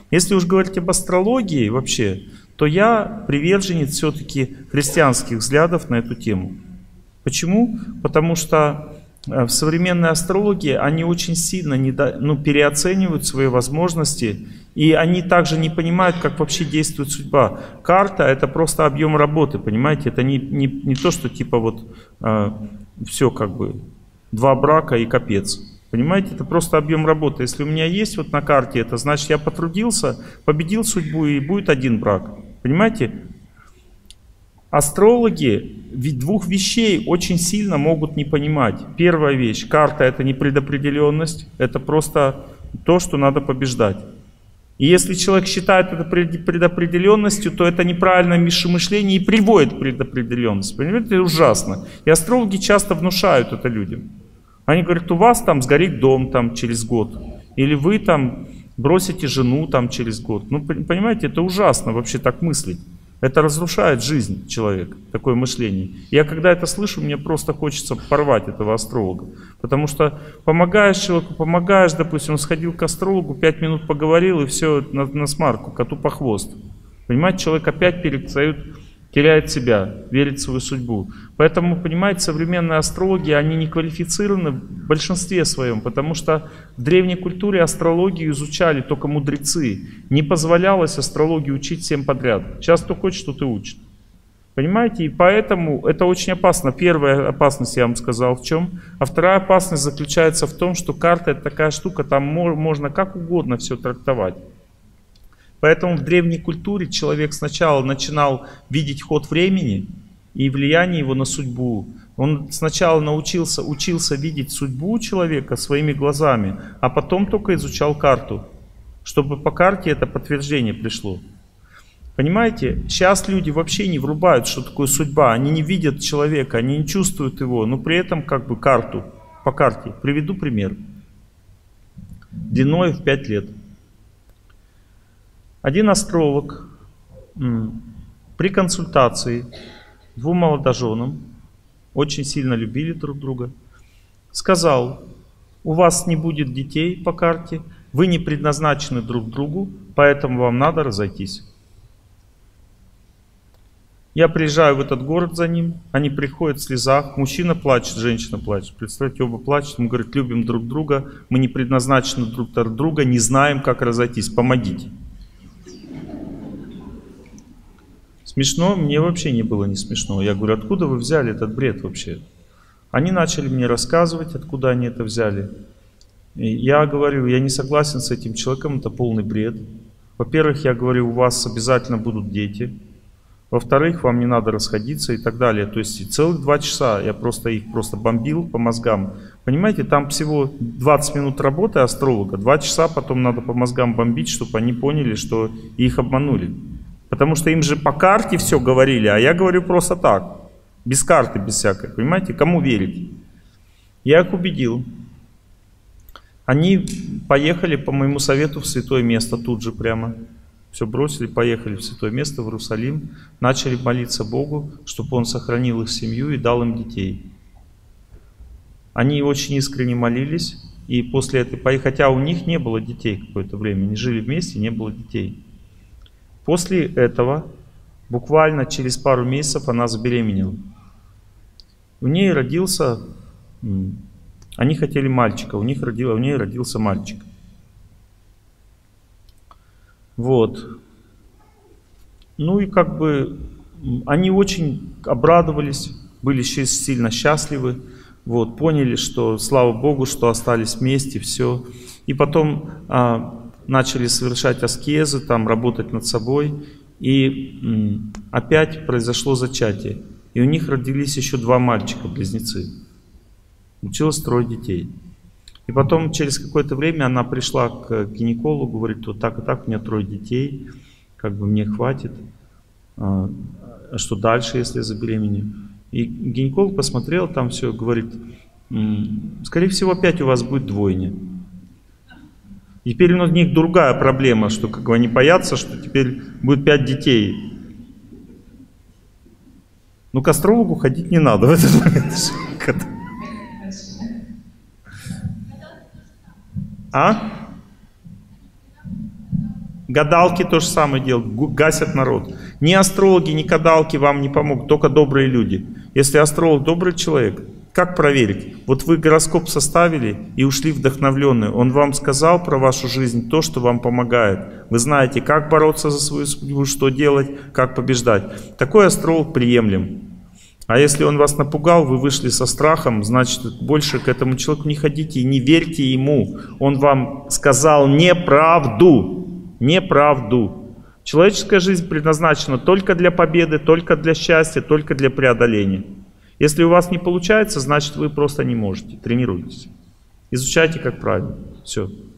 Если уж говорить об астрологии вообще, то я приверженец все-таки христианских взглядов на эту тему. Почему? Потому что в современной астрологии они очень сильно переоценивают свои возможности, и они также не понимают, как вообще действует судьба. Карта — это просто объем работы, понимаете? Это не то, что типа вот все как бы 2 брака и капец. Понимаете, это просто объем работы. Если у меня есть вот на карте это, значит я потрудился, победил судьбу и будет 1 брак. Понимаете? Астрологи ведь 2 вещей очень сильно могут не понимать. Первая вещь, карта — это не предопределенность, это просто то, что надо побеждать. И если человек считает это предопределенностью, то это неправильное мышление и приводит к предопределенности. Понимаете, это ужасно. И астрологи часто внушают это людям. Они говорят, у вас там сгорит дом там, через год, или вы там бросите жену там, через год. Ну, понимаете, это ужасно вообще так мыслить. Это разрушает жизнь человека, такое мышление. Я когда это слышу, мне просто хочется порвать этого астролога. Потому что помогаешь человеку, помогаешь, допустим, он сходил к астрологу, 5 минут поговорил и все на смарку, коту по хвост. Понимаете, человек опять теряет себя, верит в свою судьбу. Поэтому, понимаете, современные астрологи, они не квалифицированы в большинстве своем, потому что в древней культуре астрологию изучали только мудрецы. Не позволялось астрологию учить всем подряд. Сейчас кто хочет, тот и учит. Понимаете? И поэтому это очень опасно. Первая опасность, я вам сказал, в чем. А вторая опасность заключается в том, что карта — это такая штука, там можно как угодно все трактовать. Поэтому в древней культуре человек сначала начинал видеть ход времени и влияние его на судьбу. Он сначала учился видеть судьбу человека своими глазами, а потом только изучал карту, чтобы по карте это подтверждение пришло. Понимаете, сейчас люди вообще не врубают, что такое судьба. Они не видят человека, они не чувствуют его, но при этом как бы карту, по карте. Приведу пример. Длиной в 5 лет. Один астролог при консультации 2 молодоженам, очень сильно любили друг друга, сказал: у вас не будет детей по карте, вы не предназначены друг другу, поэтому вам надо разойтись. Я приезжаю в этот город за ним, они приходят в слезах, мужчина плачет, женщина плачет. Представьте, оба плачут, он говорит: любим друг друга, мы не предназначены друг для друга, не знаем, как разойтись, помогите. Смешно? Мне вообще не было не смешно. Я говорю: откуда вы взяли этот бред вообще? Они начали мне рассказывать, откуда они это взяли. И я говорю: я не согласен с этим человеком, это полный бред. Во-первых, я говорю, у вас обязательно будут дети. Во-вторых, вам не надо расходиться и так далее. То есть целых 2 часа я их бомбил по мозгам. Понимаете, там всего 20 минут работы астролога, 2 часа потом надо по мозгам бомбить, чтобы они поняли, что их обманули. Потому что им же по карте все говорили, а я говорю просто так, без карты, без всякой. Понимаете, кому верить? Я их убедил. Они поехали по моему совету в святое место тут же прямо. Все бросили, поехали в святое место, в Иерусалим. Начали молиться Богу, чтобы Он сохранил их семью и дал им детей. Они очень искренне молились. И после этого, хотя у них не было детей какое-то время, они жили вместе, не было детей. После этого, буквально через пару месяцев, она забеременела. У ней родился, они хотели мальчика, у ней родился мальчик. Вот. Ну и как бы они очень обрадовались, были сильно счастливы. Вот, поняли, что слава Богу, что остались вместе, все. И потом начали совершать аскезы, там работать над собой. И опять произошло зачатие. И у них родились еще 2 мальчика-близнецы. Училась строить детей. И потом через какое-то время она пришла к гинекологу, говорит: вот так и так, у меня 3 детей, как бы мне хватит. А что дальше, если я забеременею? И гинеколог посмотрел, там все, говорит: скорее всего, опять у вас будет двойня. И теперь у них другая проблема, что как бы они боятся, что теперь будет 5 детей. Ну, к астрологу ходить не надо в этот момент. Гадалки то же самое делают, гасят народ. Ни астрологи, ни гадалки вам не помогут, только добрые люди. Если астролог добрый человек, как проверить? Вот вы гороскоп составили и ушли вдохновленные. Он вам сказал про вашу жизнь то, что вам помогает. Вы знаете, как бороться за свою судьбу, что делать, как побеждать. Такой астролог приемлем. А если он вас напугал, вы вышли со страхом, значит, больше к этому человеку не ходите и не верьте ему. Он вам сказал неправду. Неправду. Человеческая жизнь предназначена только для победы, только для счастья, только для преодоления. Если у вас не получается, значит, вы просто не можете. Тренируйтесь. Изучайте, как правильно. Все.